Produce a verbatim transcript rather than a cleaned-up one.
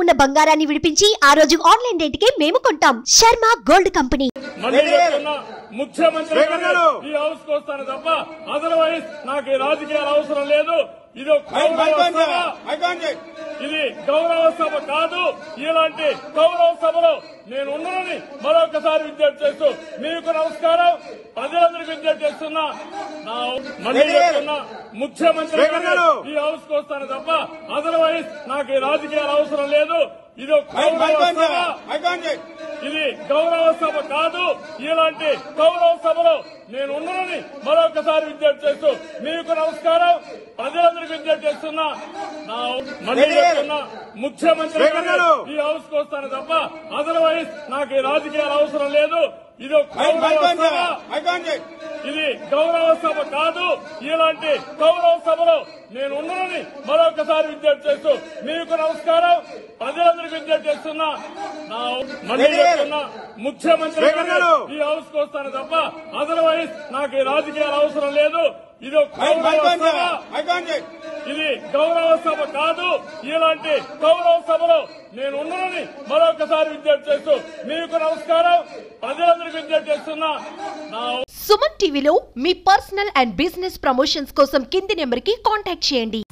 ఉన్న బంగారాన్ని విడిపించి ఆ రోజు ఆన్లైన్ రేటుకే మేము కొంటాం. Sharma gold company. ముఖ్యమంత్రి ఈ హౌస్ కు వస్తాను తప్ప అదర్వైజ్ నాకు ఈ రాజకీయాలు అవసరం లేదు. ఇది ఇది గౌరవ సభ కాదు. ఇలాంటి గౌరవ సభలో నేను ఉన్నానని మరొకసారి విజ్ఞప్తి చేస్తూ మీకు నమస్కారం. ప్రజలందరికీ విజ్ఞప్తి చేస్తున్నా. నా మళ్ళీ చెప్తున్నా, ముఖ్యమంత్రి ఈ హౌస్ కు వస్తాను తప్ప అదర్వైజ్ నాకు ఈ రాజకీయాలు అవసరం లేదు. ఇది ఇది గౌరవ సభ కాదు. ఇలాంటి గౌరవ సభలో నేను ఉన్నానని మరొకసారి విజ్ఞప్తి చేస్తూ మీకు నమస్కారం. ప్రజలందరికీ విజ్ఞప్తి చేస్తున్నా. నా మళ్ళీ చెప్తున్నా, ముఖ్యమంత్రి ఈ హౌస్ కు వస్తాను తప్ప అదర్వైజ్ నాకు ఈ రాజకీయాలు అవసరం లేదు. ఇది ఇది గౌరవ సభ కాదు. ఇలాంటి గౌరవ సభలో నేను ఉన్నానని మరొకసారి విజ్ఞప్తి చేస్తూ మీకు నమస్కారం. ప్రజలందరికీ విజ్ఞప్తి చేస్తున్నా. నా మళ్ళీ చెప్తున్నా, ముఖ్యమంత్రి ఈ హౌస్ కు వస్తాను తప్ప అదర్వైజ్ నాకు ఈ రాజకీయాలు అవసరం లేదు. ఇది ఇది గౌరవ సభ కాదు. ఇలాంటి గౌరవ సభలో నేను ఉన్నానని మరొకసారి విజ్ఞప్తి చేస్తూ మీకు నమస్కారం. ప్రజలందరికీ విజ్ఞప్తి చేస్తున్నా. నా సుమన్ టీవీలో మీ పర్సనల్ అండ్ బిజినెస్ ప్రమోషన్స్ కోసం కింది నెంబర్ కి కాంటాక్ట్ చేయండి.